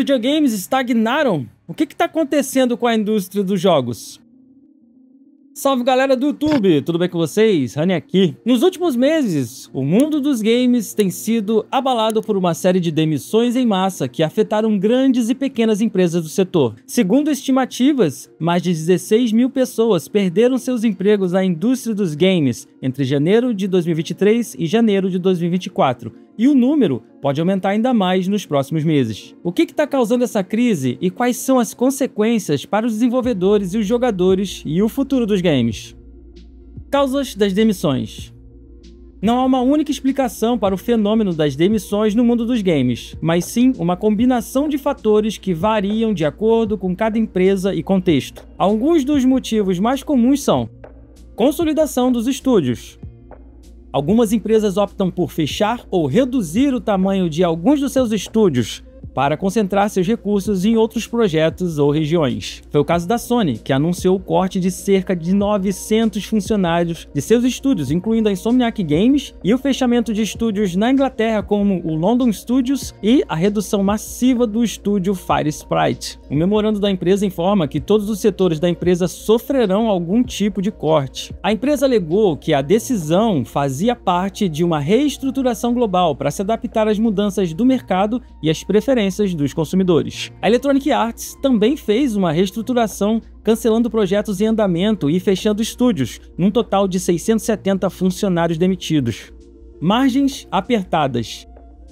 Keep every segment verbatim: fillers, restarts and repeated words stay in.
videogames estagnaram? O que está acontecendo com a indústria dos jogos? Salve galera do YouTube, tudo bem com vocês? Rani aqui. Nos últimos meses, o mundo dos games tem sido abalado por uma série de demissões em massa que afetaram grandes e pequenas empresas do setor. Segundo estimativas, mais de dezesseis mil pessoas perderam seus empregos na indústria dos games entre janeiro de dois mil e vinte e três e janeiro de dois mil e vinte e quatro. E o número pode aumentar ainda mais nos próximos meses. O que está causando essa crise e quais são as consequências para os desenvolvedores e os jogadores e o futuro dos games? Causas das demissões. Não há uma única explicação para o fenômeno das demissões no mundo dos games, mas sim uma combinação de fatores que variam de acordo com cada empresa e contexto. Alguns dos motivos mais comuns são: consolidação dos estúdios. Algumas empresas optam por fechar ou reduzir o tamanho de alguns dos seus estúdios para concentrar seus recursos em outros projetos ou regiões. Foi o caso da Sony, que anunciou o corte de cerca de novecentos funcionários de seus estúdios, incluindo a Insomniac Games, e o fechamento de estúdios na Inglaterra, como o London Studios, e a redução massiva do estúdio Fire Sprite. O memorando da empresa informa que todos os setores da empresa sofrerão algum tipo de corte. A empresa alegou que a decisão fazia parte de uma reestruturação global para se adaptar às mudanças do mercado e às preferências dos consumidores. A Electronic Arts também fez uma reestruturação, cancelando projetos em andamento e fechando estúdios, num total de seiscentos e setenta funcionários demitidos. Margens apertadas.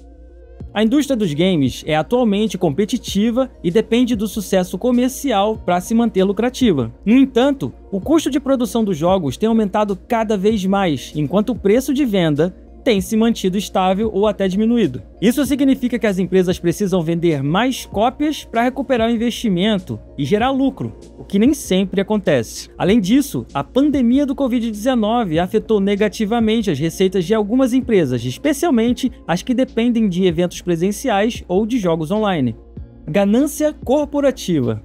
A indústria dos games é atualmente competitiva e depende do sucesso comercial para se manter lucrativa. No entanto, o custo de produção dos jogos tem aumentado cada vez mais, enquanto o preço de venda tem se mantido estável ou até diminuído. Isso significa que as empresas precisam vender mais cópias para recuperar o investimento e gerar lucro, o que nem sempre acontece. Além disso, a pandemia do Covid dezenove afetou negativamente as receitas de algumas empresas, especialmente as que dependem de eventos presenciais ou de jogos online. Ganância corporativa.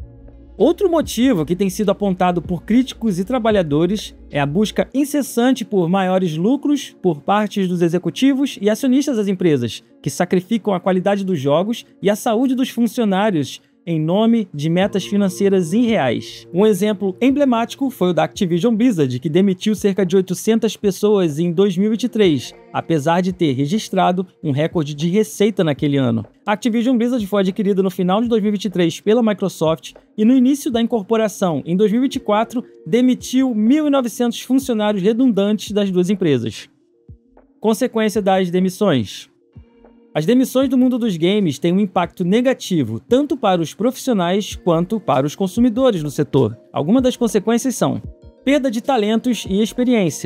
Outro motivo que tem sido apontado por críticos e trabalhadores é a busca incessante por maiores lucros por parte dos executivos e acionistas das empresas, que sacrificam a qualidade dos jogos e a saúde dos funcionários em nome de metas financeiras irreais. Um exemplo emblemático foi o da Activision Blizzard, que demitiu cerca de oitocentas pessoas em dois mil e vinte e três, apesar de ter registrado um recorde de receita naquele ano. A Activision Blizzard foi adquirida no final de dois mil e vinte e três pela Microsoft e no início da incorporação, em dois mil e vinte e quatro, demitiu mil e novecentos funcionários redundantes das duas empresas. Consequência das demissões. As demissões do mundo dos games têm um impacto negativo tanto para os profissionais quanto para os consumidores no setor. Algumas das consequências são: perda de talentos e experiência.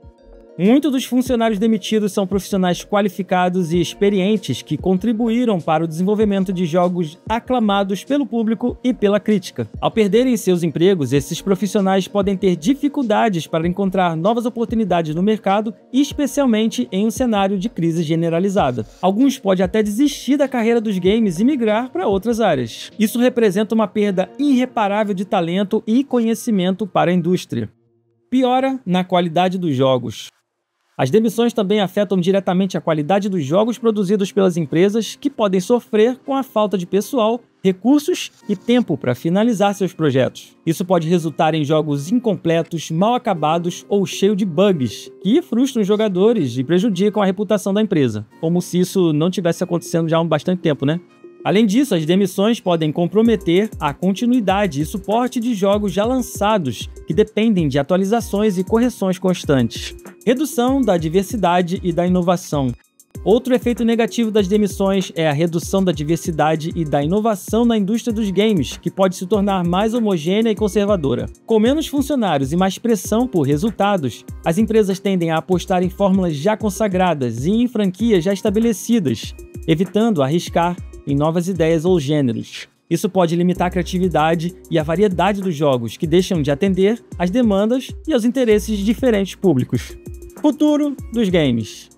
Muitos dos funcionários demitidos são profissionais qualificados e experientes que contribuíram para o desenvolvimento de jogos aclamados pelo público e pela crítica. Ao perderem seus empregos, esses profissionais podem ter dificuldades para encontrar novas oportunidades no mercado, especialmente em um cenário de crise generalizada. Alguns podem até desistir da carreira dos games e migrar para outras áreas. Isso representa uma perda irreparável de talento e conhecimento para a indústria. Piora na qualidade dos jogos. As demissões também afetam diretamente a qualidade dos jogos produzidos pelas empresas, que podem sofrer com a falta de pessoal, recursos e tempo para finalizar seus projetos. Isso pode resultar em jogos incompletos, mal acabados ou cheios de bugs, que frustram os jogadores e prejudicam a reputação da empresa, como se isso não tivesse acontecendo já há bastante tempo, né? Além disso, as demissões podem comprometer a continuidade e suporte de jogos já lançados, que dependem de atualizações e correções constantes. Redução da diversidade e da inovação. Outro efeito negativo das demissões é a redução da diversidade e da inovação na indústria dos games, que pode se tornar mais homogênea e conservadora. Com menos funcionários e mais pressão por resultados, as empresas tendem a apostar em fórmulas já consagradas e em franquias já estabelecidas, evitando arriscar em novas ideias ou gêneros. Isso pode limitar a criatividade e a variedade dos jogos, que deixam de atender às demandas e aos interesses de diferentes públicos. Futuro dos games.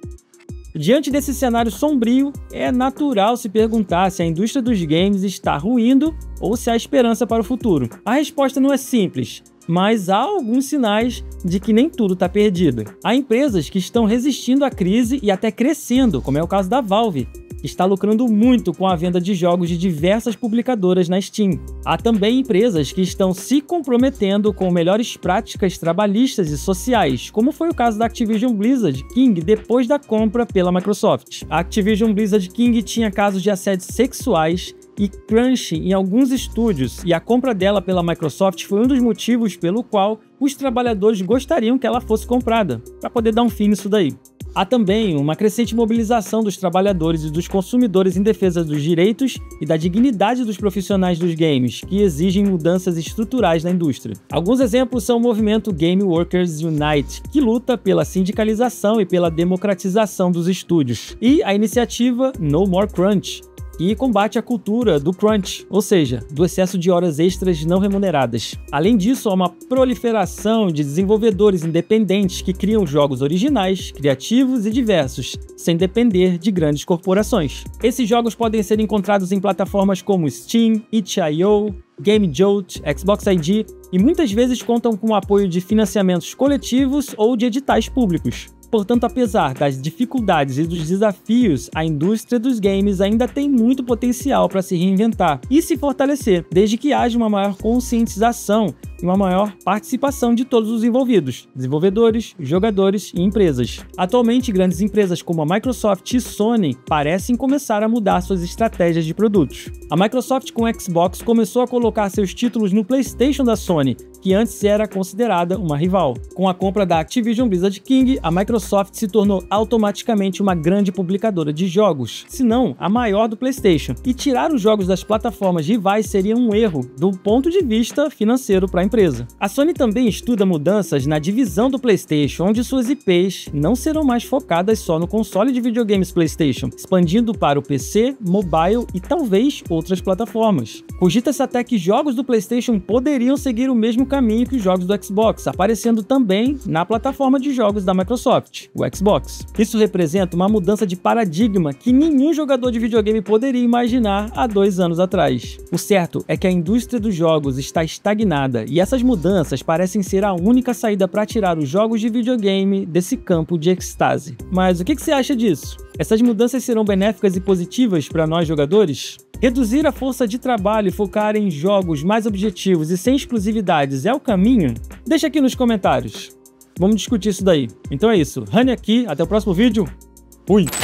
Diante desse cenário sombrio, é natural se perguntar se a indústria dos games está ruindo ou se há esperança para o futuro. A resposta não é simples, mas há alguns sinais de que nem tudo está perdido. Há empresas que estão resistindo à crise e até crescendo, como é o caso da Valve, está lucrando muito com a venda de jogos de diversas publicadoras na Steam. Há também empresas que estão se comprometendo com melhores práticas trabalhistas e sociais, como foi o caso da Activision Blizzard King depois da compra pela Microsoft. A Activision Blizzard King tinha casos de assédio sexuais e crunch em alguns estúdios, e a compra dela pela Microsoft foi um dos motivos pelo qual os trabalhadores gostariam que ela fosse comprada, para poder dar um fim nisso daí. Há também uma crescente mobilização dos trabalhadores e dos consumidores em defesa dos direitos e da dignidade dos profissionais dos games, que exigem mudanças estruturais na indústria. Alguns exemplos são o movimento Game Workers Unite, que luta pela sindicalização e pela democratização dos estúdios, e a iniciativa No More Crunch, que combate a cultura do crunch, ou seja, do excesso de horas extras não remuneradas. Além disso, há uma proliferação de desenvolvedores independentes que criam jogos originais, criativos e diversos, sem depender de grandes corporações. Esses jogos podem ser encontrados em plataformas como Steam, itch ponto i o, GameJolt, Xbox I D e muitas vezes contam com o apoio de financiamentos coletivos ou de editais públicos. Portanto, apesar das dificuldades e dos desafios, a indústria dos games ainda tem muito potencial para se reinventar e se fortalecer, desde que haja uma maior conscientização e uma maior participação de todos os envolvidos, desenvolvedores, jogadores e empresas. Atualmente, grandes empresas como a Microsoft e Sony parecem começar a mudar suas estratégias de produtos. A Microsoft com o Xbox começou a colocar seus títulos no PlayStation da Sony, que antes era considerada uma rival. Com a compra da Activision Blizzard King, a Microsoft se tornou automaticamente uma grande publicadora de jogos, se não a maior do PlayStation, e tirar os jogos das plataformas rivais seria um erro do ponto de vista financeiro para a empresa. A Sony também estuda mudanças na divisão do PlayStation, onde suas I Ps não serão mais focadas só no console de videogames PlayStation, expandindo para o P C, mobile e talvez outras plataformas. Cogita-se até que jogos do PlayStation poderiam seguir o mesmo caminho que os jogos do Xbox, aparecendo também na plataforma de jogos da Microsoft, o Xbox. Isso representa uma mudança de paradigma que nenhum jogador de videogame poderia imaginar há dois anos atrás. O certo é que a indústria dos jogos está estagnada e essas mudanças parecem ser a única saída para tirar os jogos de videogame desse campo de êxtase. Mas o que você acha disso? Essas mudanças serão benéficas e positivas para nós jogadores? Reduzir a força de trabalho e focar em jogos mais objetivos e sem exclusividades é o caminho? Deixa aqui nos comentários. Vamos discutir isso daí. Então é isso. Rani aqui, até o próximo vídeo. Fui!